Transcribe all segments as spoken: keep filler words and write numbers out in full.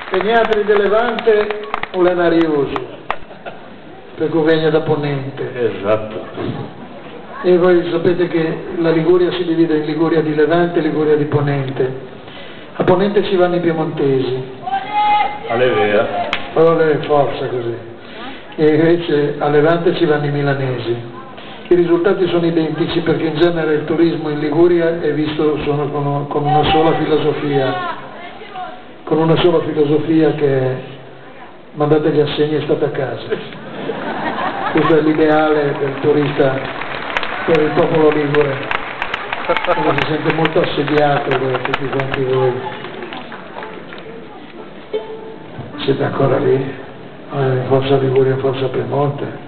Pegnatri de Levante o Lenarioso, perché venga da Ponente. Esatto. E voi sapete che la Liguria si divide in Liguria di Levante e Liguria di Ponente. A Ponente ci vanno i piemontesi. All'Evea. Allora forza così. E invece a Levante ci vanno i milanesi. I risultati sono identici perché in genere il turismo in Liguria è visto sono con, con una sola filosofia, con una sola filosofia che mandate gli assegni e state a casa. Questo è l'ideale del turista per il popolo ligure, che si sente molto assediato da tutti quanti voi. Siete ancora lì? Eh, forza Liguria, forza Piemonte.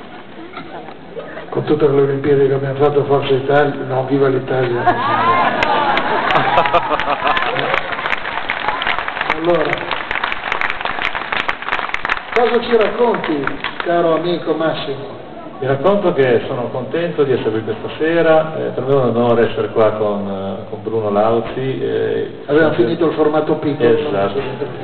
Con tutte le Olimpiadi che abbiamo fatto, Forza Italia, no, viva l'Italia. Allora, cosa ci racconti, caro amico Massimo? Vi racconto che sono contento di essere qui questa sera, eh, per me è un onore essere qua con, con Bruno Lauzi. Eh, Avevamo finito il formato piccolo. Esatto.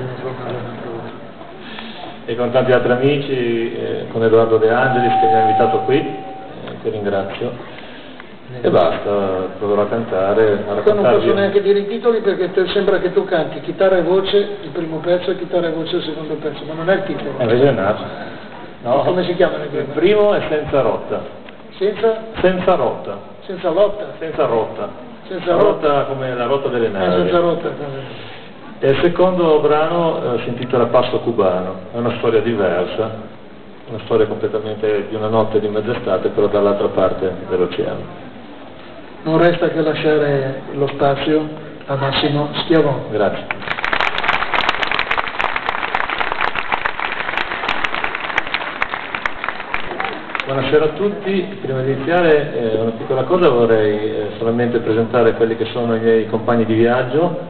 E con tanti altri amici, eh, con Edoardo De Angelis che mi ha invitato qui. Ti ringrazio e basta, proverò a cantare, a Poi non posso neanche dire i titoli perché te sembra che tu canti chitarra e voce il primo pezzo e chitarra e voce il secondo pezzo, ma non è il titolo. Eh, invece è nato. No, come si chiamano? Il primo è Senza rotta. Senza? Senza rotta. Senza lotta? Senza rotta. Senza rotta, rotta come la rotta delle navi. Ah, senza rotta. E il secondo brano eh, si intitola Passo Cubano, è una storia diversa. Una storia completamente di una notte di mezz'estate, però dall'altra parte dell'oceano. Non resta che lasciare lo spazio a Massimo Schiavone. Grazie. Buonasera a tutti, prima di iniziare eh, una piccola cosa vorrei eh, solamente presentare quelli che sono i miei compagni di viaggio.